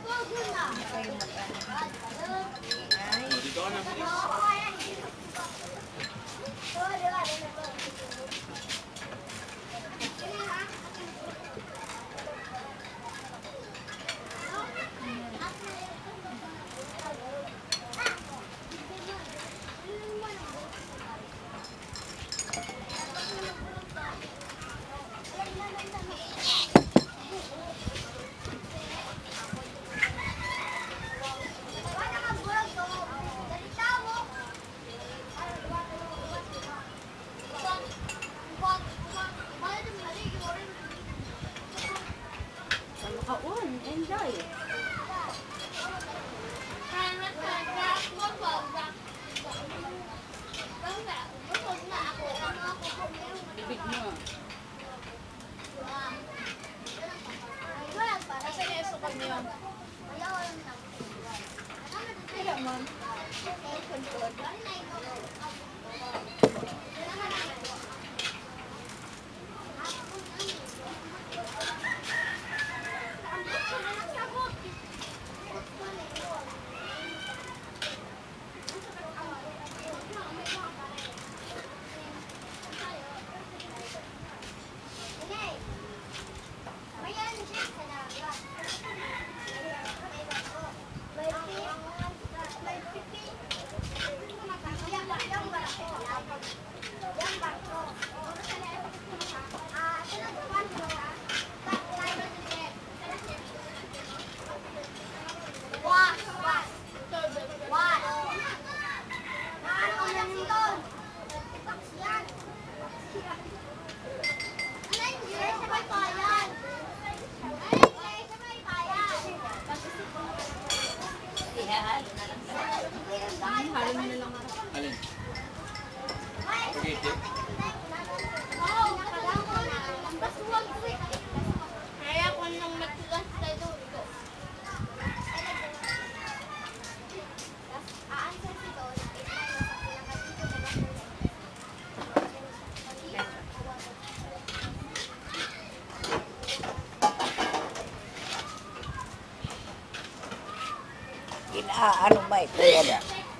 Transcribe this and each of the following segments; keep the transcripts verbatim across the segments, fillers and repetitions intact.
Ah, ano ba ito? Tiada.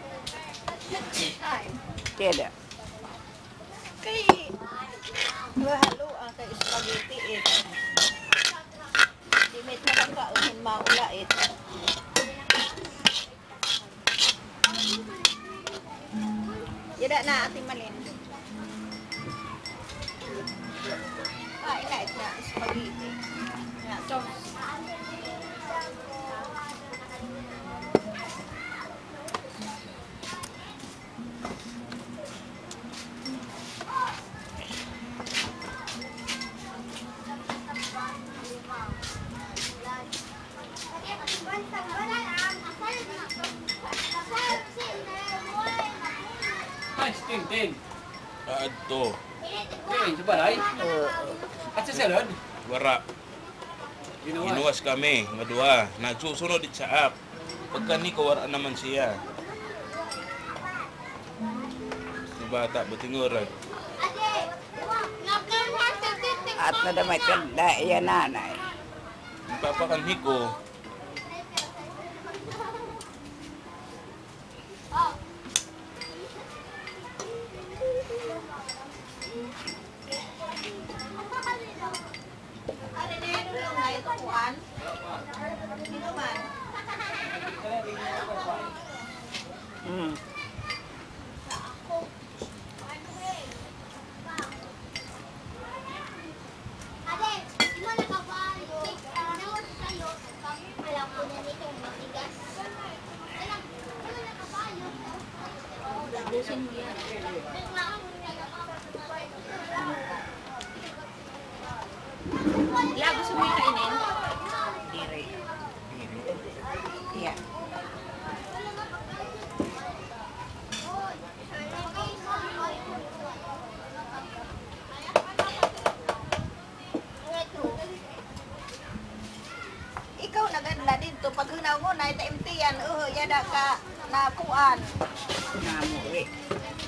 Tiada. Kay halo ang kay spaghetti it. Dimit na lang ka unin maula it. Yada na ating malin. Ah, ina it na spaghetti. Na sauce. Ting, ting. Ato. Ting, sa balay. At sa salon. Wara. Inuwas kami, nga duha. Nagsusunod di sa app. Pagka ni ko, wara naman siya. Si bata, butinguran. At na damay kada iya nanay. Papakanhi ko. Hmm. Lago sa mga kainin. Diri. Iya. Ikaw nagadla dito pag hunaw mo na ita imtiyan uh yada ka nakuan. Namuri.